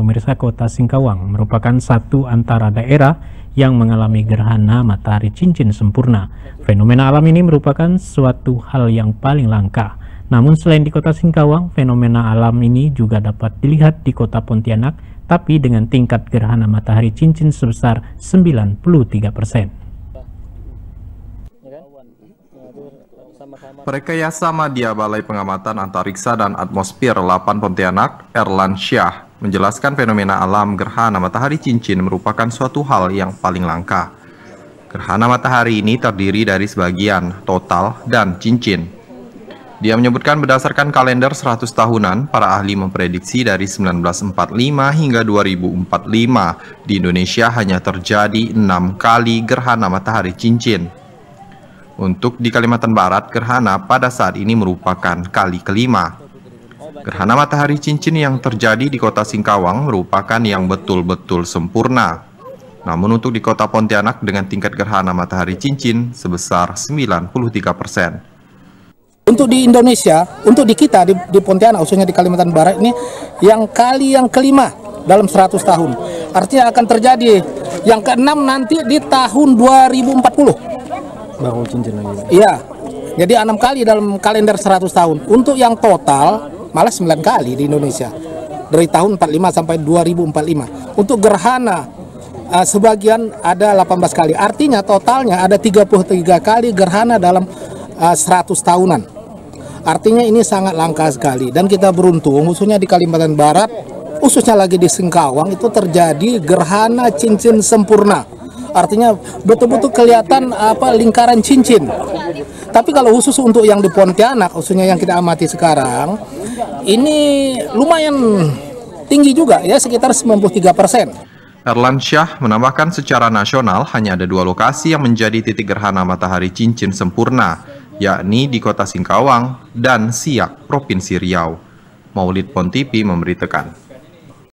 pemirsa, kota Singkawang merupakan satu antara daerah yang mengalami gerhana matahari cincin sempurna. Fenomena alam ini merupakan suatu hal yang paling langka. Namun selain di kota Singkawang, fenomena alam ini juga dapat dilihat di kota Pontianak, tapi dengan tingkat gerhana matahari cincin sebesar 93%. Rekayasa Madya Balai Pengamatan Antariksa dan Atmosfer 8 Pontianak, Erlan Syah, menjelaskan fenomena alam gerhana matahari cincin merupakan suatu hal yang paling langka. Gerhana matahari ini terdiri dari sebagian, total, dan cincin. Dia menyebutkan berdasarkan kalender 100 tahunan, para ahli memprediksi dari 1945 hingga 2045, di Indonesia hanya terjadi 6 kali gerhana matahari cincin. Untuk di Kalimantan Barat, gerhana pada saat ini merupakan kali kelima. Gerhana matahari cincin yang terjadi di kota Singkawang merupakan yang betul-betul sempurna. Namun untuk di kota Pontianak dengan tingkat gerhana matahari cincin sebesar 93%. Untuk di Indonesia, untuk di kita, di Pontianak, khususnya di Kalimantan Barat ini, yang kelima dalam 100 tahun. Artinya akan terjadi yang keenam nanti di tahun 2040. Bangun cincin lagi. Iya, jadi 6 kali dalam kalender 100 tahun. Untuk yang total, malah 9 kali di Indonesia. Dari tahun 45 sampai 2045. Untuk gerhana, sebagian ada 18 kali. Artinya totalnya ada 33 kali gerhana dalam 100 tahunan. Artinya ini sangat langka sekali. Dan kita beruntung, khususnya di Kalimantan Barat, khususnya lagi di Singkawang, itu terjadi gerhana cincin sempurna. Artinya betul-betul kelihatan lingkaran cincin. Tapi kalau khusus untuk yang di Pontianak, khususnya yang kita amati sekarang, ini lumayan tinggi juga ya, sekitar 93%. Erlan Syah menambahkan secara nasional hanya ada 2 lokasi yang menjadi titik gerhana matahari cincin sempurna, yakni di kota Singkawang dan Siak, Provinsi Riau. Maulid Pon TV memberitakan.